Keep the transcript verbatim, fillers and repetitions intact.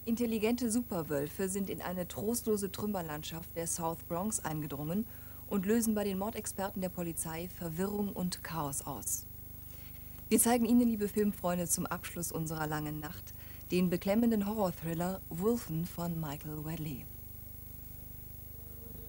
Intelligente Superwölfe sind in eine trostlose Trümmerlandschaft der South Bronx eingedrungen und lösen bei den Mordexperten der Polizei Verwirrung und Chaos aus. Wir zeigen Ihnen, liebe Filmfreunde, zum Abschluss unserer langen Nacht den beklemmenden Horror-Thriller Wolfen von Michael Wadley.